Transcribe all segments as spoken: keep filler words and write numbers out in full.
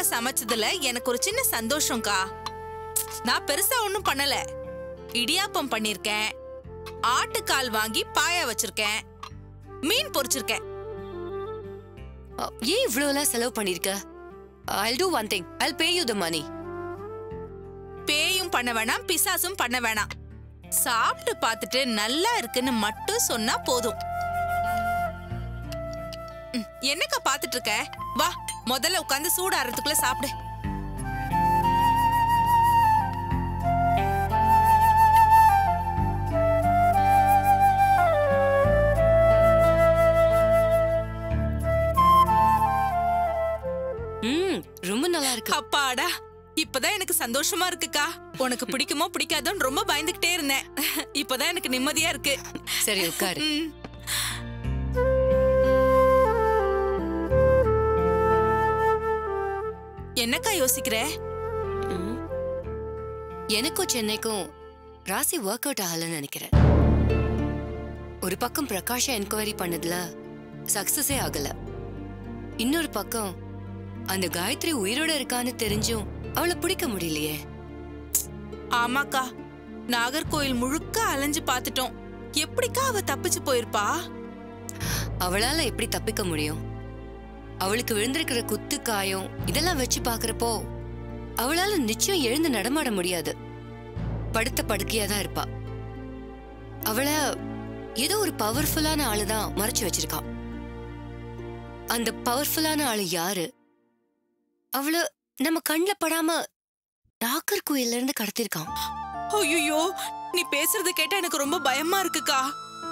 அக்கா சமைச்சதுல எனக்கு ஒரு சின்ன சந்தோஷம்க்கா. நான் பெருசா ஒண்ணும் பண்ணல. இடியாப்பம் பண்ணிருக்கேன், ஆட்டுக்கால் வாங்கி பாயா வச்சிருக்கேன், மீன் பொரிச்சிருக்கேன். ஏன் இவ்வளவு செலவு பண்ணிருக்க? I'll do one thing. I'll pay you the money. பேயும் பண்ண வேணாம், பிசாசும் பண்ண வேணாம். சாப்பிட்டு பார்த்துட்டு நல்லா இருக்குன்னு மட்டும் சொன்னா போதும். என்னக்கா பாத்துட்டு இருக்க? வா, முதல்ல உட்காந்து சூடாறதுக்குள்ள சாப்பிடு. ம், ரொம்ப நல்லா இருக்கு. அப்பாடா, இப்பதான் எனக்கு சந்தோஷமா இருக்குக்கா. உனக்கு பிடிக்குமோ பிடிக்காதோன்னு ரொம்ப பயந்துகிட்டே இருந்தேன். இப்பதான் எனக்கு நிம்மதியா இருக்கு. சரி, உட்காரு. என்னக்கா யோசிக்கிற? எனக்கும் சென்னைக்கும் ராசி ஒர்க் அவுட் ஆகலன்னு நினைக்கிறேன். ஒரு பக்கம் பிரகாஷ என்கொயரி பண்ணதுல சக்சஸே ஆகல. இன்னொரு பக்கம் அந்த காயத்ரி உயிரோட இருக்கான்னு தெரிஞ்சும் அவளை பிடிக்க முடியலையே. ஆமாக்கா, நாகர்கோயில் முழுக்க அலைஞ்சு பாத்துட்டோம். எப்படிக்கா அவ தப்பிச்சு போயிருப்பா? அவளால எப்படி தப்பிக்க முடியும்? அவளுக்கு விழுந்திருக்கிற குத்து காயம் இதெல்லாம் வச்சு பாக்குறப்போ அவளால நிச்சயம் எழுந்து நடமாட முடியாது. படுத்த படுக்கையாதான் இருப்பா. அவளை ஏதோ ஒரு பவர்ஃபுல்லான ஆளுதான் மறைச்சு வச்சிருக்கான். அந்த பவர்ஃபுல்லான ஆளு யாரு? அவளை நம்ம கண்ணுல படாம நாகர்கோயில்ல இருந்து கடத்திருக்கான். ஐயோ, நீ பேசுறத கேட்டா எனக்கு ரொம்ப பயமா இருக்குக்கா.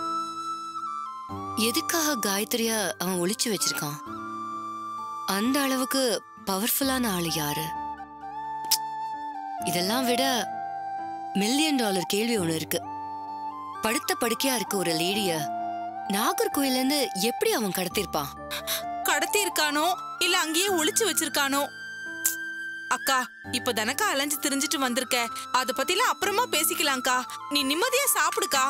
எதுக்காக காயத்ரியா அவன் ஒளிச்சு வச்சிருக்கான்? அந்த அளவுக்கு பவர்ஃபுல்லான ஆளு யாரு? இதெல்லாம் விட மில்லியன் டாலர் கேள்வி ஒண்ணு இருக்கு. படுத்த படுக்கையா இருக்க ஒரு லேடிய நாகர்கோயில்ல இருந்து எப்படி அவன் கடத்திருப்பான்? கடத்தி இருக்கானோ இல்ல அங்கேயே ஒளிச்சு வச்சிருக்கானோ? அக்கா, இப்ப தனக்கா அலைஞ்சு திரிஞ்சிட்டு வந்திருக்க. அத பத்திலாம் அப்புறமா பேசிக்கலாம்க்கா. நீ நிம்மதியா சாப்பிடுக்கா.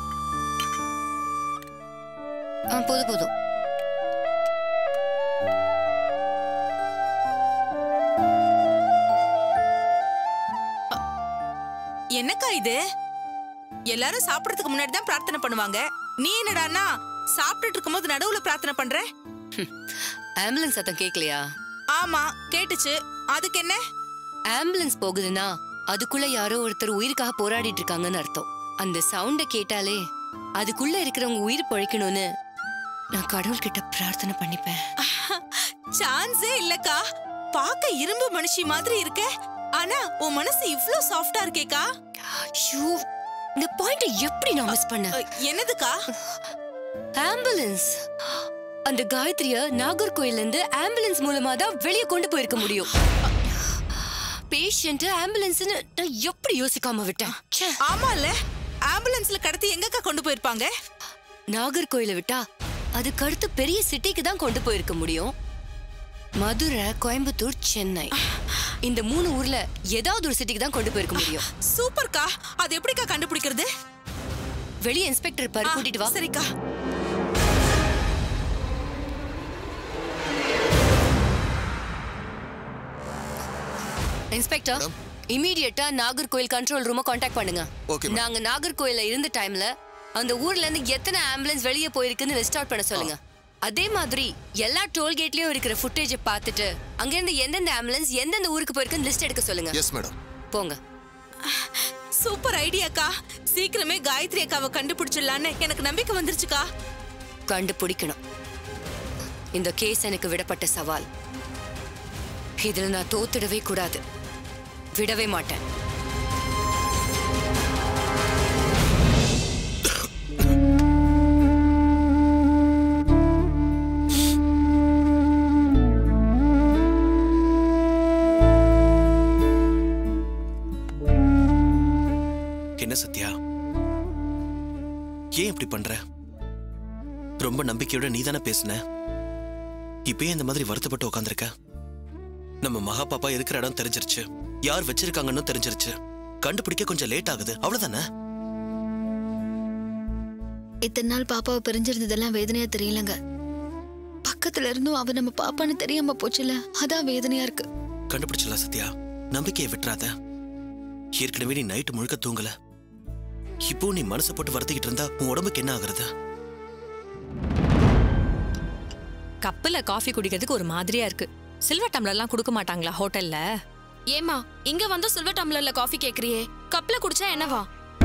போதும் போதும். என்னக்கா இது? எல்லாரும் சாப்பிடறதுக்கு முன்னாடி தான் பிரார்த்தனை பண்ணுவாங்க. நீ என்னடான்னா சாப்பிட்டுட்டு இருக்கும்போது நடுவுல பிரார்த்தனை பண்ற? ஆம்புலன்ஸ் சத்தம் கேட்கலையா? ஆமா, கேட்டுச்சு. அதுக்கு என்ன? ஆம்புலன்ஸ் போகுதுன்னா அதுக்குள்ள யாரோ ஒருத்தர் உயிருக்காக போராடிட்டு இருக்காங்கன்னு அர்த்தம். அந்த சவுண்ட கேட்டாலே அதுக்குள்ள இருக்கிறவங்க உயிர் பழிக்கணும்னு நான் கடவுள்கிட்ட பிரார்த்தனை பண்ணிப்பேன். சான்ஸே இல்லக்கா. பாக்க இரும்பு மனுஷி மாதிரி இருக்க, ஆனா உன் மனசு இவ்ளோ சாஃப்டா இருக்கேக்கா. இந்த பாயிண்ட் எப்படி நான் மிஸ் பண்ண? என்னதுக்கா? ஆம்புலன்ஸ். அந்த காயத்ரிய நாகர்கோயில்ல இருந்து ஆம்புலன்ஸ் மூலமா தான் வெளியே கொண்டு போயிருக்க முடியும். பேஷண்ட் ஆம்புலன்ஸ்னு நான் எப்படி யோசிக்காம விட்டேன்? ஆமால, ஆம்புலன்ஸ்ல கடத்தி எங்கக்கா கொண்டு போயிருப்பாங்க? நாகர்கோயில விட்டா அதுக்கு அடுத்து பெரிய சிட்டிக்கு தான் கொண்டு போயிருக்க முடியும். மதுரை, கோயம்புத்தூர், சென்னை, இந்த மூணு ஊர்ல ஏதாவது ஒரு சிட்டிக்கு தான் கொண்டு போயிருக்க முடியும். சூப்பர்க்கா. அது எப்படிக்கா கண்டுபிடிக்கிறது? வெளியே இன்ஸ்பெக்டர் பாரு, கூட்டிட்டு வா. சரிக்கா. இன்ஸ்பெக்டர், இமிடியேட்டா நாகர்கோயில் கண்ட்ரோல் ரூமை கான்டாக்ட் பண்ணுங்க. நாங்க நாகர்கோயில இருந்த டைம்ல அந்த ஊர்ல இருந்து எத்தனை ஆம்புலன்ஸ் வெளியே போயிருக்குன்னு லிஸ்ட் அவுட் பண்ண சொல்லுங்க. அதே மாதிரி எல்லா டோல்கேட்லயும் இருக்கிற ஃபுட்டேஜ் பார்த்துட்டு அங்க இருந்து எந்தெந்த ஆம்புலன்ஸ் எந்தெந்த ஊருக்கு போயிருக்குன்னு லிஸ்ட் எடுக்க சொல்லுங்க. Yes madam. போங்க. சூப்பர் ஐடியாக்கா. சீக்கிரமே காயத்ரி அக்காவை கண்டுபிடிச்சிடலான்னு எனக்கு நம்பிக்கை வந்துருச்சுக்கா. கண்டுபிடிக்கணும். இந்த கேஸ் எனக்கு விடப்பட்ட சவால். இதுல நான் தோத்துடவே கூடாது. விடவே மாட்டேன். என்ன சத்யா, ஏன் இப்படி பண்ற? ரொம்ப நம்பிக்கையோட நீ தானே பேசுன. இப்பயே இந்த மாதிரி வருத்தப்பட்டு உட்காந்துருக்க. நம்ம மகா பாப்பா இருக்கிற இடம் தெரிஞ்சிருச்சு, யார் வச்சிருக்காங்கன்னு தெரிஞ்சிருச்சு. கண்டுபிடிக்க கொஞ்சம் லேட் ஆகுது, அவ்வளவுதானே? இத்தனை நாள் பாப்பாவை பிரிஞ்சிருந்ததெல்லாம் வேதனையா தெரியலங்க. பக்கத்துல இருந்தும் அவ நம்ம பாப்பான்னு தெரியாம போச்சுல, அதான் வேதனையா இருக்கு. கண்டுபிடிச்சல சத்யா, நம்பிக்கையை விட்டுறாத. ஏற்கனவே நீ நைட்டு முழுக்க தூங்கல. இப்போ நீ மனசை போட்டு வருத்திக்கிட்டு இருந்தா உன் உடம்புக்கு என்ன ஆகுறது? கப்புல காஃபி குடிக்கிறதுக்கு ஒரு மாதிரியா இருக்கு. சில்வர் டம்ளர்லாம் கொடுக்க மாட்டாங்களா ஹோட்டல்ல? ஏமா இங்க வந்து சில்வர் டம்ளர்ல காஃபி கேக்குறியே, கப்ல குடிச்சா என்னவா?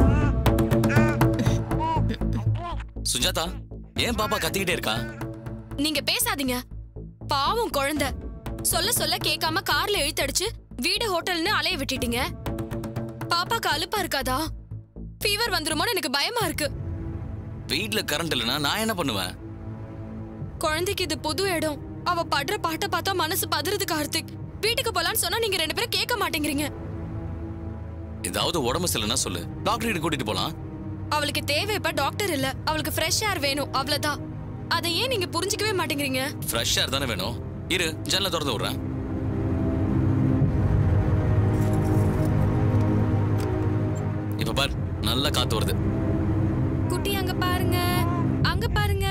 சுஜாதா, ஏன் பாப்பா கத்திக்கிட்டே இருக்கா? நீங்க பேசாதீங்க. பாவம் குழந்தை. சொல்ல சொல்ல கேட்காம கார்ல இழுத்தடிச்சு வீடு ஹோட்டல்னு அலைய விட்டுட்டீங்க. பாப்பாக்கு அலுப்பா இருக்காதா? ஃபீவர் வந்துருமோன்னு எனக்கு பயமா இருக்கு. வீட்ல கரண்ட் இல்லனா நான் என்ன பண்ணுவேன்? குழந்தைக்கு இது புது இடம். அவ படுற பாட்ட பார்த்தா மனசு பதறுது கார்த்திக். வீட்டுக்கு போலான்னு சொன்னா நீங்க ரெண்டு பேரும் கேட்க மாட்டேங்கிறீங்க. ஏதாவது உடம்பு சரியில்லைன்னா சொல்லு, டாக்டர் கிட்ட கூட்டிட்டு போலாம். அவளுக்கு தேவை இப்ப டாக்டர் இல்ல, அவளுக்கு ஃப்ரெஷ் ஏர் வேணும், அவ்வளவுதான். அதை ஏன் நீங்க புரிஞ்சுக்கவே மாட்டேங்கிறீங்க? ஃப்ரெஷ் ஏர் தானே வேணும். இரு, ஜன்னலை திறந்து விடுறேன். இப்ப பார், நல்ல காத்து வருது. குட்டி அங்க பாருங்க, அங்க பாருங்க.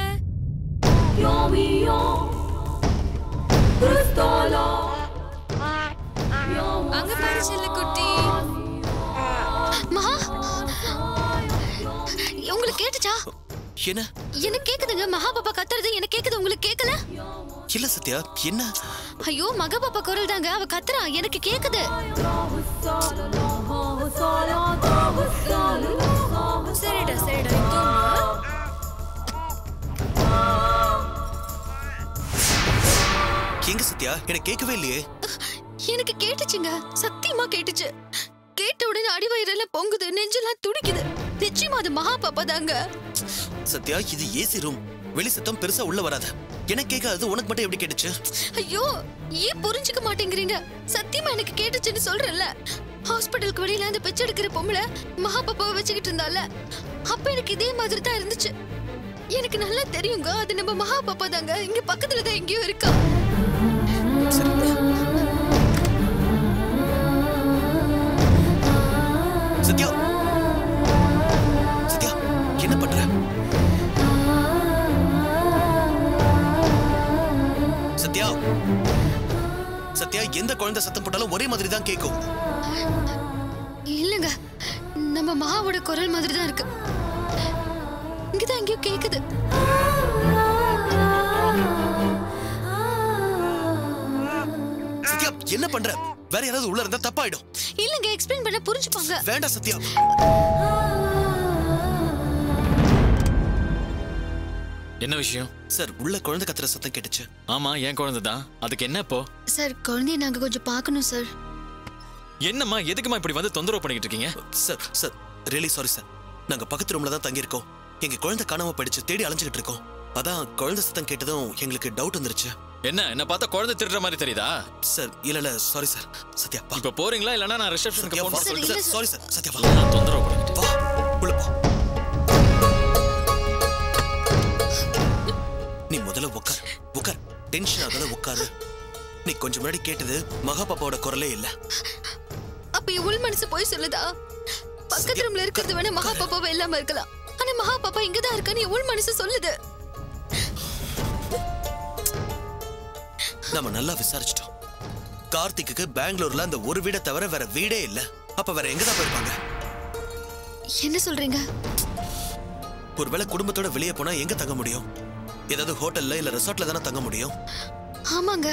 அங்க பாரு செல்ல குட்டி. மகா, உங்களுக்கு கேட்டுச்சா? என்ன? எனக்கு கேக்குதுங்க. மகா பாப்பா கத்துறது எனக்கு கேக்குது, உங்களுக்கு கேட்கல? இல்ல சத்யா, என்ன? ஐயோ, மகா பாப்பா குரல் தாங்க, அவ கத்துறா, எனக்கு கேக்குது. சரிடா சரிடா, எங்க சத்யா? எனக்கு கேட்கவே இல்லையே. எனக்கு கேட்டுச்சுங்க, சத்தியமா கேட்டுச்சு. கேட்ட உடனே அடிவயிறெல்லாம் பொங்குது, நெஞ்செல்லாம் துடிக்குது. நிச்சயமா அது மகா பாப்பா தாங்க. சத்யா, இது ஏசி ரூம். வெளி சத்தம் பெருசா உள்ள வராது. எனக்கு கேட்காது, உனக்கு மட்டும் எப்படி கேட்டுச்சு? ஐயோ, ஏன் புரிஞ்சுக்க மாட்டேங்கிறீங்க? சத்தியமா எனக்கு கேட்டுச்சுன்னு சொல்றேன்ல. ஹாஸ்பிட்டலுக்கு வெளியில அந்த பிச்சை எடுக்கிற பொம்பளை மகா பாப்பாவை வச்சுக்கிட்டு இருந்தால, அப்ப எனக்கு இதே மாதிரி தான் இருந்துச்சு. எனக்கு நல்லா தெரியுங்க, அது நம்ம மகா பாப்பா தாங்க. இங்க பக்கத்துல தான் எங்கேயோ இருக்கா. சத்யா, சத்யா, என்ன பண்ற? சத்யா, சத்யா, எந்த குழந்தை சத்தம் போட்டாலும் ஒரே மாதிரி தான் கேட்கும். இல்லங்க, நம்ம மகாவோட குரல் மாதிரி தான் இருக்கு. இங்கதான் எங்கேயோ கேக்குது. சத்யா, என்ன பண்ற? வேற யாராவது உள்ள இருந்தா தப்பாயிடும். இல்லங்க, எக்ஸ்பிளைன் பண்ண புரிஞ்சுப்பாங்க. வேண்டாம் சத்யா. என்ன விஷயம் சார்? உள்ள குழந்தை கத்துற சத்தம் கேட்டுச்சு. ஆமா, என் குழந்தை தான். அதுக்கு என்ன இப்போ? சார், குழந்தைய நாங்க கொஞ்சம் பார்க்கணும் சார். என்னம்மா, எதுக்குமா இப்படி வந்து தொந்தரவு பண்ணிட்டு இருக்கீங்க? Sir, sir, really sorry sir. நாங்க பக்கத்து ரூம்ல தான் தங்கி இருக்கோம். எங்க குழந்தை காணாம போயிடுச்சு, தேடி அலைஞ்சுக்கிட்டு இருக்கோம். அதான் குழந்தை சத்தம் கேட்டதும் எங்களுக்கு டவுட் வந்துருச்சு. என்ன, என்ன பார்த்தா குழந்தை திருடுற மாதிரி தெரியுதா? சார், இல்ல இல்ல, சாரி சார். சத்யா, வா. இப்ப போறீங்களா இல்லனா நான் ரிசப்ஷனுக்கு போன் சார், சொல்லிட்டு? Sorry sir. சத்யா, வா. நான் தொந்தரவு பண்ணிட்டு. வா, உள்ள போ. நீ முதல்ல உட்கார், உட்கார். டென்ஷன் ஆகாத உட்காரு. நீ கொஞ்சம் முன்னாடி கேட்டது மகா பாப்பாவோட குரலே இல்ல. அப்ப என் உள் மனசு போய் சொல்லுதா? பக்கத்து ரூம்ல இருக்கிறது வேணா மகா பாப்பாவை இல்லாம இருக்கலாம், ஆனா மகா பாப்பா இங்கதான் இருக்கான்னு என் உள் மனசு சொல்லுது. நம்ம நல்லா விசாரிச்சிட்டோம். கார்த்திக்கு பெங்களூர்ல அந்த ஒரு வீடை தவிர வேற வீடே இல்ல. அப்ப வேற எங்கதான் போயிருப்பாங்க? என்ன சொல்றீங்க? ஒருவேளை குடும்பத்தோட வெளியே போனா எங்க தங்க முடியும்? ஏதாவது ஹோட்டல்ல இல்ல ரெசார்ட்ல தானே தங்க முடியும். ஆமாங்க.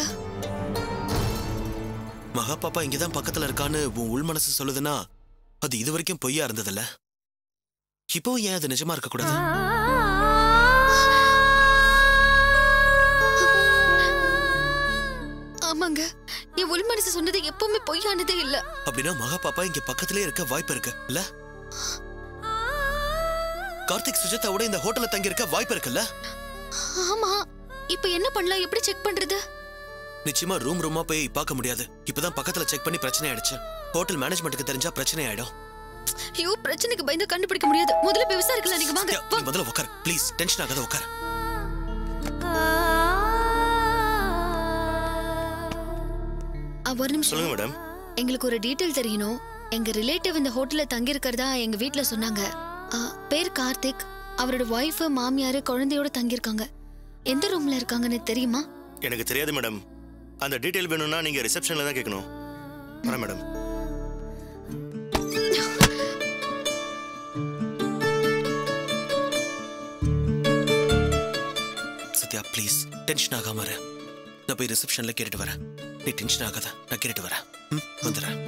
மகா பாப்பா இங்கதான் பக்கத்துல இருக்கான்னு உன் உள் மனசு சொல்லுதுன்னா அது இது வரைக்கும் பொய்யா இருந்ததில்ல. இப்போ ஏன் அது நிஜமா இருக்க கூடாது? ஆமாங்க, என் உள் மனசு சொன்னது எப்பவுமே பொய்யானதே இல்ல. அப்படின்னா மகா பாப்பா இங்க பக்கத்திலே இருக்க வாய்ப்பு இருக்கு இல்ல? கார்த்திக் சுஜாதாவோட இந்த ஹோட்டல்ல தங்கி இருக்க வாய்ப்பு இருக்குல்ல? ஆமா, இப்ப என்ன பண்ணலாம்? எப்படி செக் பண்றது? நிச்சயமா ரூம் ரூமா போய் பார்க்க முடியாது. இப்பதான் பக்கத்துல செக் பண்ணி பிரச்சனை ஆயிடுச்சு. ஹோட்டல் மேனேஜ்மெண்ட்டுக்கு தெரிஞ்சா பிரச்சனை ஆயிடும். ஐயோ, பிரச்சனைக்கு பயந்து கண்டுபிடிக்க முடியாது. முதல்ல போய் விசாரிக்கலாம். நீங்க வாங்க. நீ முதல்ல உட்கார் ப்ளீஸ். டென்ஷன் ஆகாத உட்கார். ஒரு நிமிஷம் சொல்லுங்க மேடம். எங்களுக்கு ஒரு டீடைல் தெரியணும். எங்க ரிலேட்டிவ் இந்த ஹோட்டல்ல தங்கி இருக்கிறதா எங்க வீட்ல சொன்னாங்க. பேர் கார்த்திக். அவரோட வைஃப், மாமியார், குழந்தையோட தங்கி இருக்காங்க. எந்த ரூம்ல இருக்காங்கன்னு தெரியுமா? எனக்கு தெரியாது மேடம். அந்த டீடைல் வேணும்னா நீங்க ரிசப்ஷன்ல தான் கேட்கணும். வரேன் மேடம். சத்யா ப்ளீஸ் டென்ஷன் ஆகாம இரு. நான் போய் ரிசப்ஷன்ல கேட்டுட்டு வரேன். நீ டென்ஷன் ஆகாத, நான் கேட்டுட்டு வரேன். ம் வந்துடுறேன்.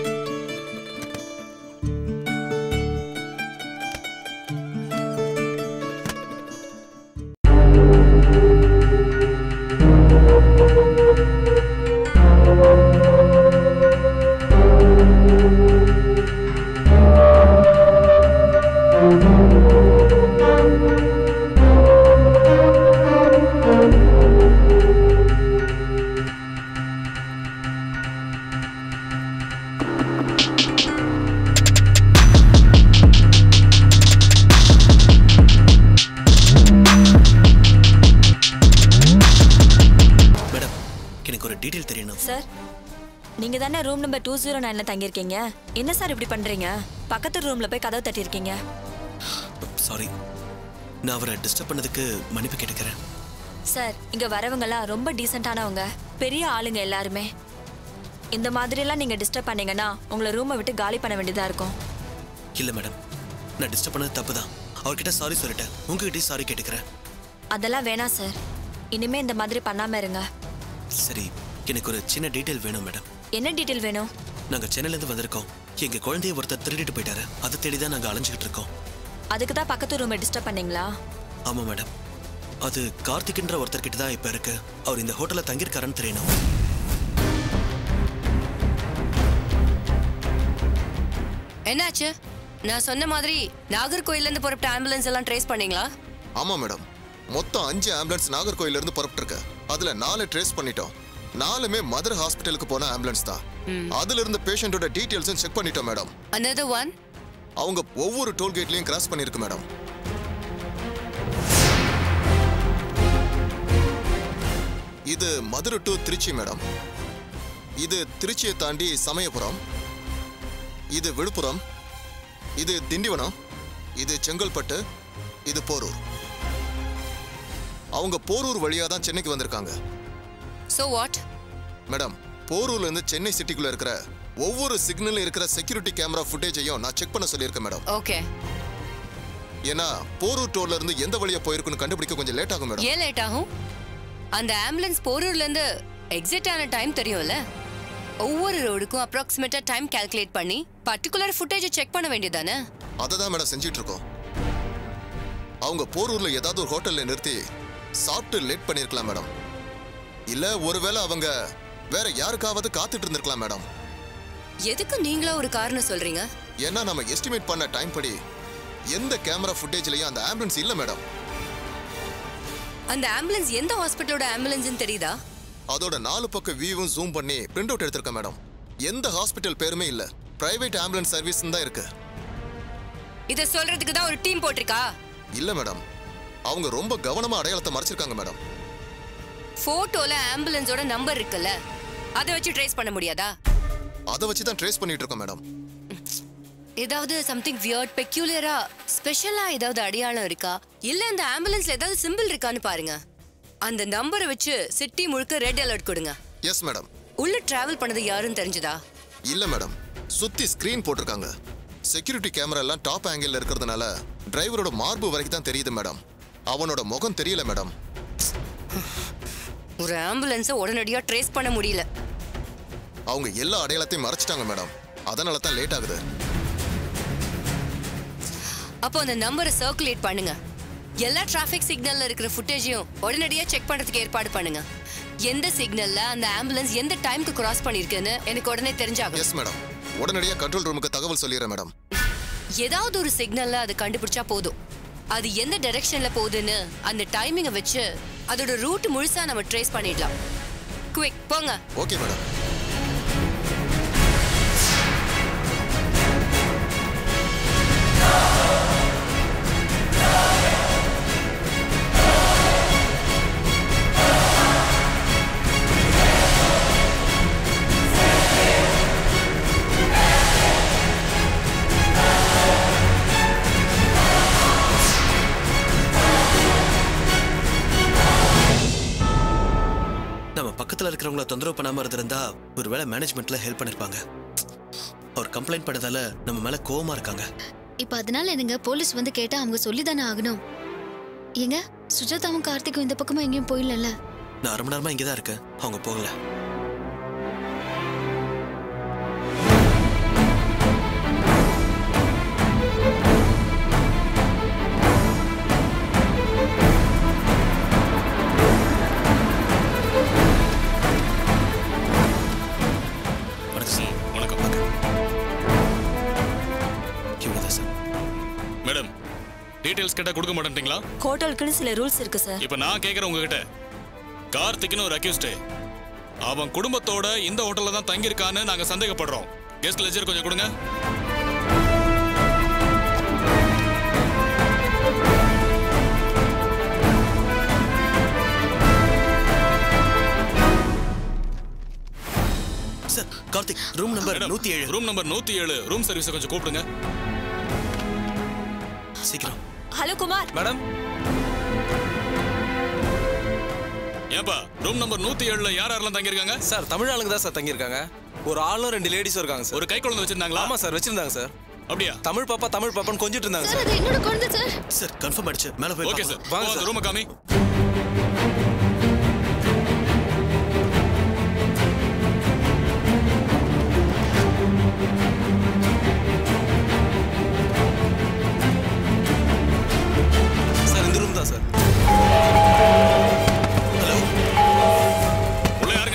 சார், நீங்க தானே ரூம் நம்பர் டூ ஜீரோ நைன்ல தங்கியிருக்கீங்க. என்ன சார் இப்படி பண்றீங்க? பக்கத்து ரூம்ல போய் கதவு தட்டியிருக்கீங்க. சாரி, நான் அவரை டிஸ்டர்ப் பண்ணதுக்கு மன்னிப்பு கேட்டுக்கிறேன். சார், இங்க வரவங்கலாம் ரொம்ப டீசென்ட்டானவங்க, பெரிய ஆளுங்க எல்லாருமே. இந்த மாதிரிலாம் நீங்க டிஸ்டர்ப் பண்ணீங்கன்னா உங்களை ரூமை விட்டு காலி பண்ண வேண்டியதா இருக்கும். இல்ல மேடம், நான் டிஸ்டர்ப் பண்ணது தப்பு தான். அவர்கிட்ட சாரி சொல்லிட்டேன். உங்ககிட்டயும் சாரி கேட்டுக்கிறேன். அதெல்லாம் வேணாம் சார், இனிமே இந்த மாதிரி பண்ணாம இருங்க. சரி, எனக்கு ஒரு சின்ன டீடைல் வேணும் மேடம். என்ன டீடைல் வேணும்? நாங்க சென்னையில இருந்து வந்திருக்கோம். எங்க குழந்தைய ஒருத்தர் திருடிட்டு போயிட்டாரு. அதை தேடிதான் நாங்க அலைஞ்சுக்கிட்டு இருக்கோம். அதுக்கு தான் பக்கத்து ரூமை டிஸ்டர்ப் பண்ணீங்களா? ஆமா மேடம், அது கார்த்திக்ன்ற ஒருத்தர் கிட்ட தான் இப்ப இருக்கு. அவர் இந்த ஹோட்டல்ல தங்கியிருக்காருன்னு தெரியணும். என்னாச்சு? நான் சொன்ன மாதிரி நாகர்கோயில்ல இருந்து புறப்பட்ட ஆம்புலன்ஸ் எல்லாம் ட்ரேஸ் பண்ணீங்களா? ஆமா மேடம், மொத்தம் அஞ்சு ஆம்புலன்ஸ் நாகர்கோயில்ல இருந்து புறப்பட்டு இருக்கு. அதுல நாலு ட்ரேஸ் பண்ணிட்டோம். நாலுமே மதுரை ஹாஸ்பிட்டலுக்கு போன ஆம்புலன்ஸ் தான். அதுல இருந்த பேஷண்டோட டீடைல்ஸும் செக் பண்ணிட்டோம் மேடம். another one? அவங்க ஒவ்வொரு டோல் கேட்லயும் கிராஸ் பண்ணிருக்கு மேடம். இது மதுரை டு திருச்சி மேடம். இது திருச்சியை தாண்டி சமயபுரம். இது விழுப்புரம். இது திண்டிவனம். இது செங்கல்பட்டு. இது போரூர். அவங்க போரூர் வழியா தான் சென்னைக்கு வந்திருக்காங்க. So what? மேடம், போரூர்ல இருந்து சென்னை சிட்டிக்குள்ள இருக்கிற ஒவ்வொரு சிக்னல்ல இருக்கிற செக்யூரிட்டி கேமரா ஃபுட்டேஜையும் நான் செக் பண்ண சொல்லியிருக்கேன் மேடம். ஓகே. ஏன்னா போரூர் டோல்ல இருந்து எந்த வழியா போயிருக்குன்னு கண்டுபிடிக்க கொஞ்சம் லேட் ஆகும் மேடம். ஏன் லேட் ஆகும்? அந்த ஆம்புலன்ஸ் போரூர்ல இருந்து எக்ஸிட் ஆன டைம் தெரியும்ல. ஒவ்வொரு ரோடுக்கும் அப்ராக்சிமேட்டா டைம் கால்குலேட் பண்ணி பர்టిక్యులர் ஃபுட்டேஜை செக் பண்ண வேண்டியதானே? அதை தான் மேடம் செஞ்சிட்டு இருக்கோம். அவங்க போரூர்ல ஏதாவது ஒரு ஹோட்டல்ல நிறுத்தி சாப்பிட்டு லேட் பண்ணிருக்கலாம் மேடம். இல்ல ஒருவேளை அவங்க வேற யாருக்காவது காத்துட்டு இருந்திருக்கலாம் மேடம். எதுக்கு நீங்களா ஒரு காரணம் சொல்றீங்க? ஏன்னா நம்ம எஸ்டிமேட் பண்ண டைம் படி எந்த கேமரா ஃபுட்டேஜ்லயும் அந்த ஆம்புலன்ஸ் இல்ல மேடம். அந்த ஆம்புலன்ஸ் எந்த ஹாஸ்பிட்டலோட ஆம்புலன்ஸ்னு தெரியுதா? அதோட நாலு பக்கம் வியூவும் ஜூம் பண்ணி பிரிண்ட் அவுட் எடுத்திருக்கேன் மேடம். எந்த ஹாஸ்பிட்டல் பேருமே இல்ல, பிரைவேட் ஆம்புலன்ஸ் சர்வீஸ் தான் இருக்கு. இத சொல்றதுக்கு தான் ஒரு டீம் போட்டிருக்கா? இல்ல மேடம், அவங்க ரொம்ப கவனமா அடையாளத்தை மறைச்சிருக்காங்க மேடம். போட்டோல ஆம்புலன்ஸோட நம்பர் இருக்குல்ல, அதை வச்சு ட்ரேஸ் பண்ண முடியாதா? அதை வச்சு தான் ட்ரேஸ் பண்ணிட்டு இருக்கோம் மேடம். ஏதாவது சம்திங் வியர்ட் பெக்யூலியரா ஸ்பெஷலா ஏதாவது அடையாளம் இருக்கா, இல்ல இந்த ஆம்புலன்ஸ்ல ஏதாவது சிம்பிள் இருக்கான்னு பாருங்க. அந்த நம்பரை வச்சு சிட்டி முழுக்க ரெட் அலர்ட் கொடுங்க. Yes madam. உள்ள டிராவல் பண்ணது யாருன்னு தெரிஞ்சதா? இல்ல மேடம், சுத்தி ஸ்கிரீன் போட்டிருக்காங்க. செக்யூரிட்டி கேமரா எல்லாம் டாப் ஆங்கிள் இருக்கிறதுனால டிரைவரோட மார்பு வரைக்கும் தான் தெரியுது மேடம். அவனோட முகம் தெரியல மேடம். ஒரு ஆம்புலன்ஸை உடனடியா ட்ரேஸ் பண்ண முடியல. அவங்க எல்லா அடையாளத்தையும் மறைச்சிட்டாங்க மேடம். அதனால தான் லேட் ஆகுது. அப்போ அந்த நம்பரை சர்க்குலேட் பண்ணுங்க. எல்லா டிராஃபிக் சிக்னல்ல இருக்கிற ஃபுட்டேஜையும் உடனடியா செக் பண்றதுக்கு ஏற்பாடு பண்ணுங்க. எந்த சிக்னல்ல அந்த ஆம்புலன்ஸ் எந்த டைம்க்கு கிராஸ் பண்ணிருக்குன்னு எனக்கு உடனே தெரிஞ்சாகும். எஸ் மேடம், உடனடியா கண்ட்ரோல் ரூமுக்கு தகவல் சொல்லிடுறேன் மேடம். ஏதாவது ஒரு சிக்னல்ல அது கண்டுபிடிச்சா போதும். அது எந்த டைரக்ஷன்ல போகுதுன்னு அந்த டைமிங்கை வச்சு அதோட ரூட் முழுசா நம்ம ட்ரேஸ் பண்ணிடலாம். குவிக் போங்க. Okay madam. பக்கத்துல இருக்கிறவங்கள தொந்தரவு பண்ணாம இருந்திருந்தா ஒருவேளை மேனேஜ்மெண்ட்ல ஹெல்ப் பண்ணிருப்பாங்க. அவர் கம்ப்ளைண்ட் பண்ணதால நம்ம மேல கோவமா இருக்காங்க. இப்ப அதனால என்னங்க போலீஸ் வந்து கேட்டா அவங்க சொல்லிதானே ஆகணும். ஏங்க சுஜாதாவும் கார்த்திக்கும் இந்த பக்கமா எங்கேயும் போயிடல. நான் அரை மணி நேரமா இங்கதான் இருக்கேன், அவங்க போகல. டீடைல்ஸ் கேட்டா கொடுக்க மாட்டீங்களா? ஹோட்டலுக்குன்னு சில ரூல்ஸ் இருக்கு சார். இப்போ நான் கேக்குறேன் உங்ககிட்ட, கார்த்திக்னு ஒரு அக்யூஸ்ட் அவன் குடும்பத்தோட இந்த ஹோட்டல்ல தான் தங்கி இருக்கான்னு நாங்க சந்தேகப்படுறோம். கெஸ்ட் லெஜர் கொஞ்சம் கொடுங்க. சார் கார்த்திக் ரூம் நம்பர் நூத்தி ஏழு. ரூம் நம்பர் நூத்தி ஏழு ரூம் சர்வீஸ் கொஞ்சம் கூப்பிடுங்க சீக்கிரம். ஹலோ குமார். மேடம். ஏப்பா ரூம் நம்பர் நூத்தி ஏழுல யார் யாரெல்லாம் தங்கி இருக்காங்க? சார் தமிழ் ஆளுங்க தான் சார் தங்கி இருக்காங்க. ஒரு ஆளும் ரெண்டு லேடிஸும் இருக்காங்க சார். ஒரு கை குழந்தை வச்சிருந்தாங்களா? ஆமா சார் வச்சிருந்தாங்க சார். அப்படியா? தமிழ் பாப்பா தமிழ் பாப்பான்னு கொஞ்சிட்டு இருந்தாங்க சார். அது என்னோட குழந்தை சார். சார் கன்ஃபார்ம் ஆயிடுச்சு, மேல போய் ஓகே சார். வாங்க சார் ரூம் காமி. சார் இந்த ரூம் தான் சார். ஹலோ உள்ள யாருங்க?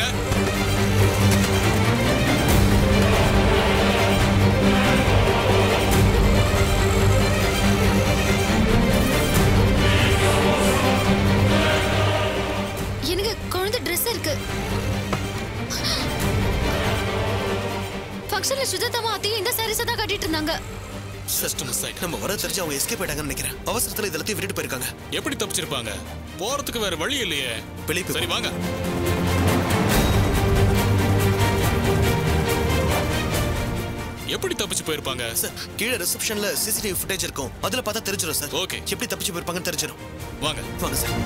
எனக்கு குழந்தை ட்ரெஸ் இருக்கு. ஃபங்க்ஷன்ல சுஜாதாவும் அத்தையும் இந்த சாரீஸ் தான் கட்டிட்டு இருந்தாங்க. நம்ம வர தெரிஞ்சு அவங்க எஸ்கேப் ஆயிட்டாங்கன்னு நினைக்கிறேன். அவசரத்துல இதெல்லாம் விட்டுட்டு போயிருக்காங்க. எப்படி தப்பிச்சிருப்பாங்க? போறதுக்கு வேற வழி இல்லையே. வெளியே சரி வாங்க. எப்படி தப்பிச்சு போயிருப்பாங்க? சார் கீழே ரிசப்ஷன்ல சிசிடிவி ஃபுட்டேஜ் இருக்கும், அதுல பார்த்தா தெரிஞ்சிடும் சார். ஓகே. எப்படி தப்பிச்சு போயிருப்பாங்கன்னு தெரிஞ்சிடும். வாங்க வாங்க சார்.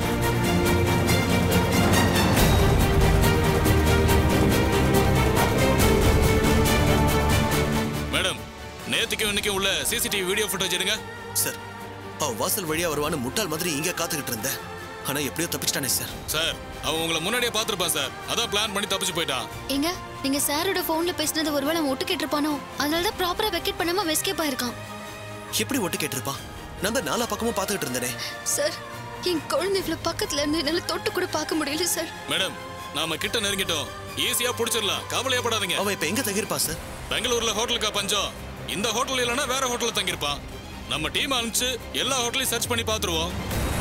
மேடம் நேத்துக்கு இன்னைக்கு உள்ள சிசிடிவி வீடியோ ஃபுட்டேஜ் எடுங்க. சார் அவன் வாசல் வழியா வருவான்னு முட்டாள் மாதிரி இங்க காத்துக்கிட்டு இருந்தேன். ஆனா எப்படியோ தப்பிச்சிட்டானே சார். சார் அவன் உங்களை முன்னாடியே பாத்துருப்பான் சார், அதான் பிளான் பண்ணி தப்பிச்சு போயிட்டான். ஏங்க நீங்க சாரோட போன்ல பேசினது ஒருவேளை அவன் ஒட்டு கேட்டிருப்பானோ, அதனால தான் ப்ராப்பரா வெக்கேட் பண்ணாம எஸ்கேப் ஆயிருக்கான். எப்படி ஒட்டு கேட்டிருப்பான்? நான் தான் நாலா பக்கமும் பாத்துக்கிட்டு இருந்தேனே. சார் என் குழந்தை இவ்வளவு பக்கத்துல இருந்து என்னால தொட்டு கூட பார்க்க முடியல சார். மேடம் நாம கிட்ட நெருங்கிட்டோம், ஈஸியா புடிச்சிடலாம், கவலையப்படாதீங்க. அவன் இப்ப எங்க தங்கியிருப்பான் சார்? பெங்களூர்ல ஹோட்டலுக்கா பஞ்சம்? இந்த ஹோட்டல் இல்லைன்னா வேற ஹோட்டல்ல தங்கியிருப்பான். நம்ம டீம் அனுப்பிச்சு எல்லா ஹோட்டலையும் சர்ச் பண்ணி பாத்துருவோம்.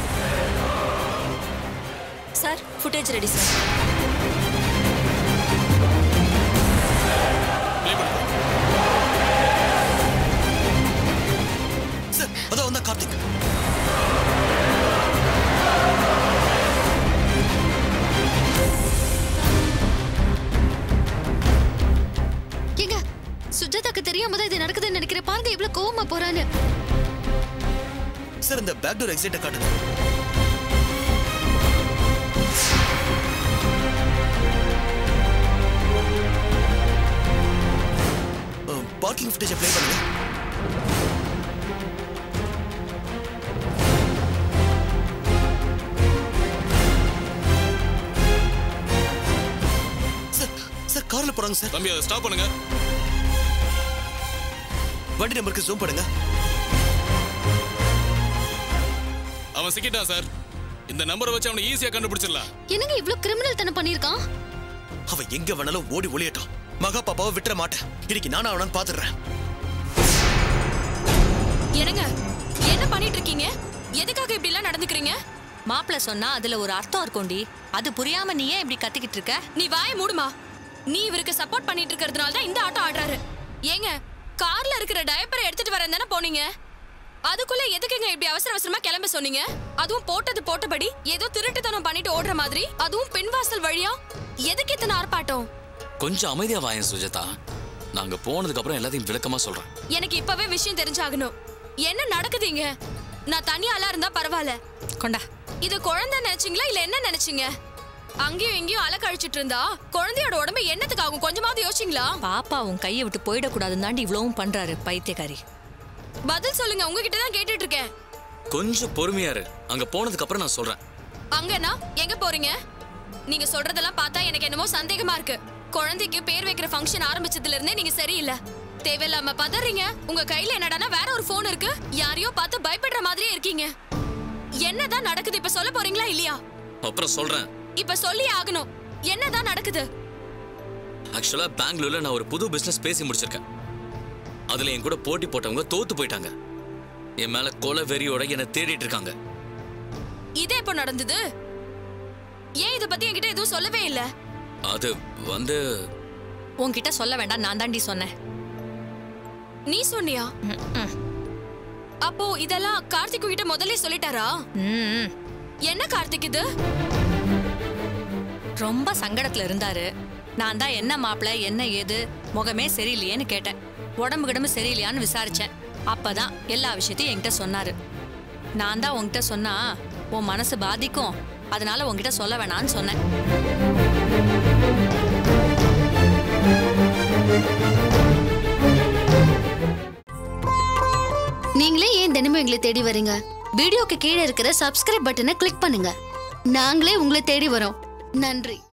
Sir footage ready sir. Sir அதான் வந்தா கார்த்திக். ஏங்க சுஜாதாக்கு தெரியாம தான் இது நடக்குதுன்னு நினைக்கிறேன். பாருங்க இவ்வளவு கோவமா போறான்னு. சார் இந்த பேக் டோர் எக்ஸிட்ட காட்டுங்க. பார்க்கிங் ஃபுட்டேஜ் ப்ளே பண்ணுங்க. சார் சார் கார்ல போறாங்க சார். தம்பி அதை ஸ்டாப் பண்ணுங்க. வண்டி நம்பருக்கு ஜூம் பண்ணுங்க. அவன் சிக்கிட்டான் சார். இந்த நம்பரை வச்சு அவனை ஈஸியா கண்டுபிடிச்சிடலாம். என்னங்க இவ்வளவு கிரிமினல் தனம் பண்ணிருக்கான்? அவன் எங்க வேணாலும் ஓடி ஒளியட்டும், மகா பாப்பாவை விட்டுற மாட்டேன். இன்னைக்கு நானும் அவனான்னு பாத்துடுறேன். என்னங்க என்ன பண்ணிட்டு இருக்கீங்க? எதுக்காக இப்படி எல்லாம் நடந்துக்கிறீங்க? மாப்பிள்ள சொன்னா அதுல ஒரு அர்த்தம் இருக்கும்டி. அது புரியாம நீ ஏன் இப்படி கத்திக்கிட்டு இருக்க? நீ வாயை மூடுமா. நீ இவருக்கு சப்போர்ட் பண்ணிட்டு இருக்கிறதுனால தான் இந்த ஆட்டம் ஆடுறாரு. ஏங்க கார்ல இருக்கிற டயப்பரை எடுத்துட்டு வரேன் தானே போனீங்க, அதுக்குள்ள எதுக்குங்க இப்படி அவசர அவசரமா கிளம்ப சொன்னீங்க? அதுவும் போட்டது போட்டபடி ஏதோ திருட்டுத்தனம் பண்ணிட்டு ஓடுற மாதிரி, அதுவும் பின்வாசல் வழியா. எதுக்கு இத்தனை ஆர்ப்பாட்டம்? கொஞ்சம் அமைதியா வாயேன் சுஜாதா. நாங்க போனதுக்கு அப்புறம் எல்லாத்தையும் விளக்கமா சொல்றேன். எனக்கு இப்பவே விஷயம் தெரிஞ்சாகணும். என்ன நடக்குதுங்க? நான் தனியாலாம் இருந்தா பரவாயில்ல. கொண்டா. இது குழந்தை நினைச்சீங்களா இல்ல என்ன நினைச்சீங்க? அங்கேயும் இங்கேயும் அலை கழிச்சிட்டு இருந்தா குழந்தையோட உடம்பு என்னத்துக்கு ஆகும்? கொஞ்சமாவது யோசிங்களா? பாப்பா உன் கையை விட்டு போயிடக்கூடாதுன்னு தாண்டி இவ்வளவும் பண்றாரு பைத்தியக்காரி. பதில் சொல்லுங்க, உங்ககிட்ட தான் கேட்டுட்டு இருக்கேன். கொஞ்சம் பொறுமையா இரு, அங்க போனதுக்கு அப்புறம் நான் சொல்றேன். அங்கனா எங்க போறீங்க? நீங்க சொல்றதெல்லாம் பார்த்தா எனக்கு என்னமோ சந்தேகமா இருக்கு. குழந்தைக்கு பேர் வைக்கிற ஃபங்க்ஷன் ஆரம்பிச்சதுல இருந்தே நீங்க சரியில்லை. தேவையில்லாம பதறீங்க. உங்க கையில என்னடானா வேற ஒரு போன் இருக்கு. யாரையோ பார்த்து பயப்படுற மாதிரியே இருக்கீங்க. என்னதான் நடக்குது இப்ப சொல்ல போறீங்களா இல்லையா? அப்புறம் சொல்றேன். இப்ப சொல்லி ஆகணும். என்னதான் நடக்குது? ஆக்சுவலா பெங்களூர்ல நான் ஒரு புது பிசினஸ் பேசி முடிச்சிருக்கேன். அதுல என் கூட போட்டி போட்டவங்க தோத்து போயிட்டாங்க. என் மேல கொலை வெறியோட என்ன தேடிட்டு இருக்காங்க. இது எப்ப நடந்தது? ஏன் இத பத்தி என்கிட்ட எதுவும் சொல்லவே இல்ல? அது வந்து உன்கிட்ட சொல்ல வேண்டாம், நான் தாண்டி சொன்னேன். நீ சொன்னியா? அப்போ இதெல்லாம் கார்த்திக் கிட்ட முதல்ல சொல்லிட்டாரா? என்ன கார்த்திக் இது? ரொம்ப சங்கடத்துல இருந்தாரு. நான் தான் என்ன மாப்பிள்ள என்ன ஏது முகமே சரியில்லையேன்னு கேட்டேன். உடம்பு கிடம்பு சரியில்லையான்னு விசாரிச்சேன். அப்பதான் எல்லா விஷயத்தையும் என்கிட்ட சொன்னாரு. நான் தான் உன்கிட்ட சொன்னா உன் மனசு பாதிக்கும், அதனால உன்கிட்ட சொல்ல வேணான்னு சொன்னேன். நீங்களே ஏன் தினமும் எங்களை தேடி வரீங்க? வீடியோக்கு கீழே இருக்கிற சப்ஸ்கிரைப் பட்டனை கிளிக் பண்ணுங்க. நாங்களே உங்களை தேடி வரோம். நன்றி.